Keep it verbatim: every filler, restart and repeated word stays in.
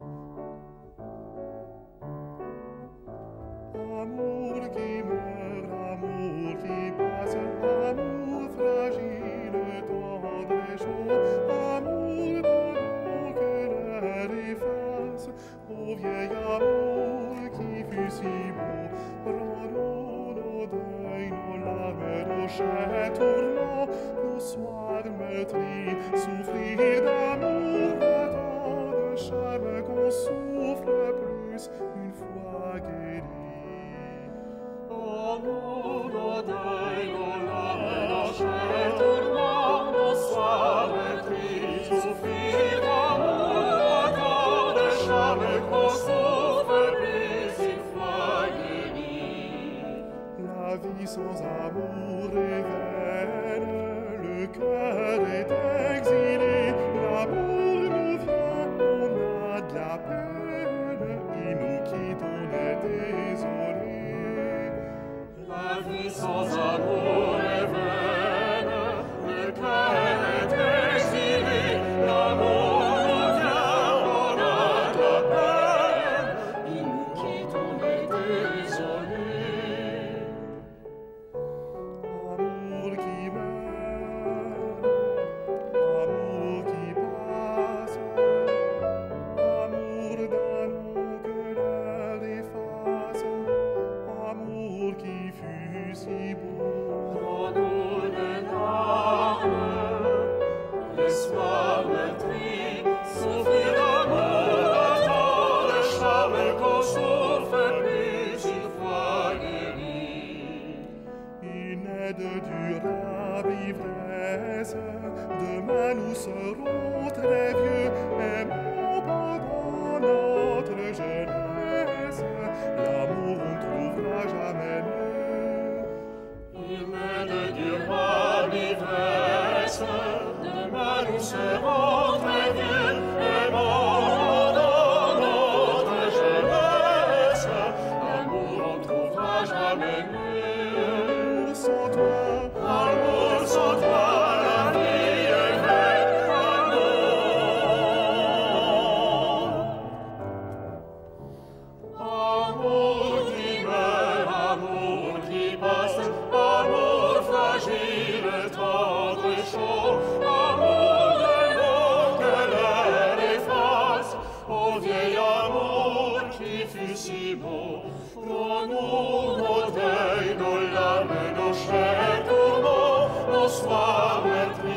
Amour qui meurt, amour qui passe, amour fragile, tendre et chaud, amour d'antan que l'air efface, ô vieil amour qui fut si beau, rends-nous nos deuils, nos larmes, nos chais tournants, nos soirs meurtris, souffrir d'amour, tant de charme qu'on souffre plus une fois guéri. Oh, nous, nos deuils, nos larmes, nos chais tournants, nos soirs meurtris, souffrir d'amour, tant de charme qu'on souffre plus une fois guéri. La vie sans amour est vaine, le cœur est exilé, l'amour nous vient, on a de la peine, il nous quitte, on est désolé. La vie sans amour est vaine, le cœur est exilé, l'amour nous vient, on a de la peine, il nous quitte, on est désolé. Amour qui meurt, amour qui passe, amour d'un nom que l'air efface, amour qui fut si beau. Rends-nous les larmes, les soirs meurtris, souffrir d'amour, tant de charme qu'on souffre plus une fois guéri. Une aide durable ivresse, demain nous serons très vieux, aimons pendant notre jeunesse, l'amour on trouvera jamais mieux. Une aide durable ivresse, demain nous serons très vieux, aimons dans notre jeunesse, l'amour on trouvera jamais mieux. Sans toi, Amour sans toi, la vie est vaine, amour. Amour qui meurt, amour qui passe, amour fragile, tendre et chaud, amour de l'eau que l'air efface, ô vieil amour qui fut si beau, rends-nous nos deuils, nos larmes, nos chais tournants, nos soirs meurtris.